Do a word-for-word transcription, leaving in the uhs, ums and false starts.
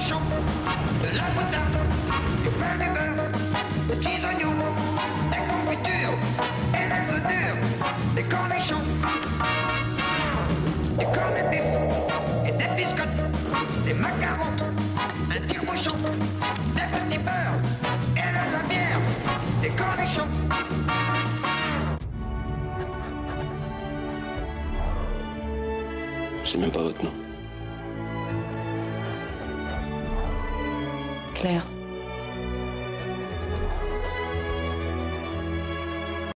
cornichons, de la moutarde, du pain du beurre, des petits oignons, des confitures et des œufs durs, des cornichons, du cornet de bif et des biscottes, des macarons, un tire-bouchon, des petits beurres et de la bière, des cornichons. Je sais même pas votre nom. Claire.